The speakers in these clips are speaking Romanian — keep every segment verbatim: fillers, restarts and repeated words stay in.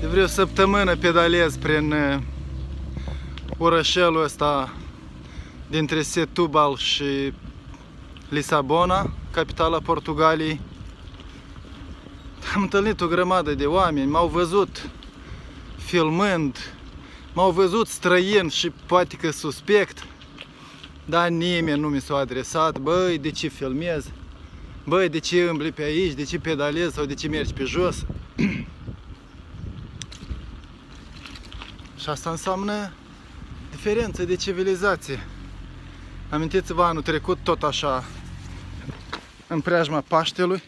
vreo săptămână pedalez prin orășelul ăsta dintre Setúbal și Lisabona, capitala Portugaliei. Am întâlnit o grămadă de oameni, m-au văzut filmând, m-au văzut străin și poate că suspect, dar nimeni nu mi s-a adresat. Băi, de ce filmezi? Băi, de ce îmbli pe aici? De ce pedalezi? Sau de ce mergi pe jos? Și asta înseamnă diferență de civilizație. Amintiți-vă anul trecut, tot așa, în preajma Paștelui,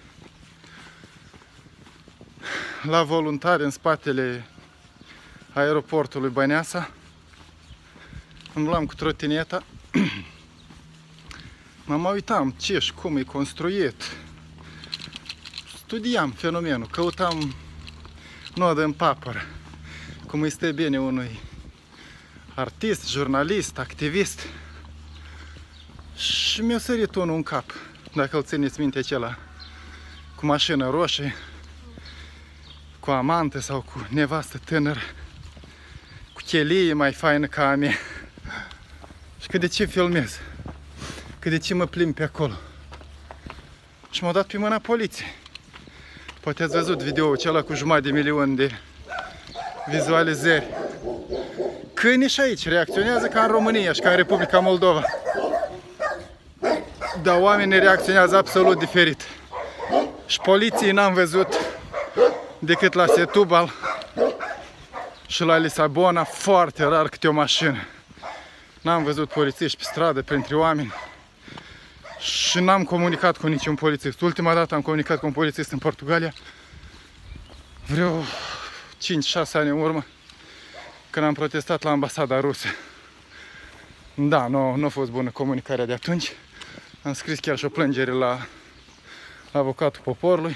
la voluntari în spatele aeroportului Băneasa, umblam cu trotineta, mă uitam ce și cum e construit, studiam fenomenul, căutam nodă în papără, cum îi stă bine unui artist, jurnalist, activist. Și mi-a sărit unul în cap, dacă îl țineți minte, acela cu mașină roșie, cu amantă sau cu nevastă tânără, cu chelie mai faină ca a mea. Și că de ce filmez? Că de ce mă plimb pe acolo? Și m-au dat pe mâna poliției. Poate ați văzut video-ul acela cu jumătate de milion de vizualizări. Câinii și aici reacționează ca în România și ca în Republica Moldova. Dar oamenii reacționează absolut diferit. Și poliției n-am văzut decât la Setúbal și la Lisabona, foarte rar câte o mașină. N-am văzut polițiști pe stradă, printre oameni. Și n-am comunicat cu niciun polițist. Ultima dată am comunicat cu un polițist în Portugalia, vreo cinci șase ani în urmă, când am protestat la ambasada rusă. Da, nu, nu a fost bună comunicarea de atunci. Am scris chiar și o plângere la avocatul poporului.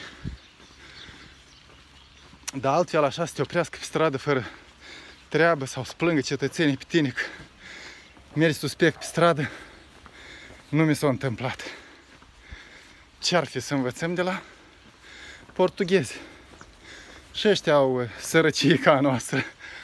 Dar altfel așa să te oprească pe stradă fără treabă sau să plângă cetățenii pe tine că mergi suspect pe stradă, nu mi s-a întâmplat. Ce-ar fi să învățăm de la portughezi? Și ăștia au sărăcie ca a noastră,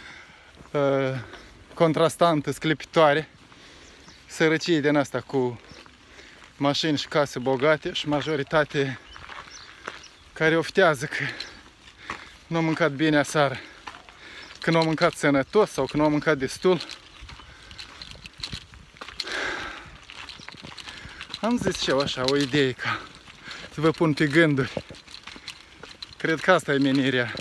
contrastantă, sclipitoare, sărăcie din asta cu mașini și case bogate și majoritate care oftează că nu au mâncat bine aseară, că nu au mâncat sănătos sau că nu au mâncat destul. Am zis și eu așa, o idee ca să vă pun pe gânduri. Cred că asta e menirea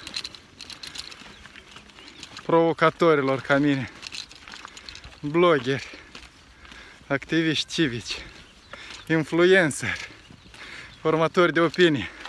provocatorilor ca mine, blogeri, activiști civici, influenceri, formatori de opinie.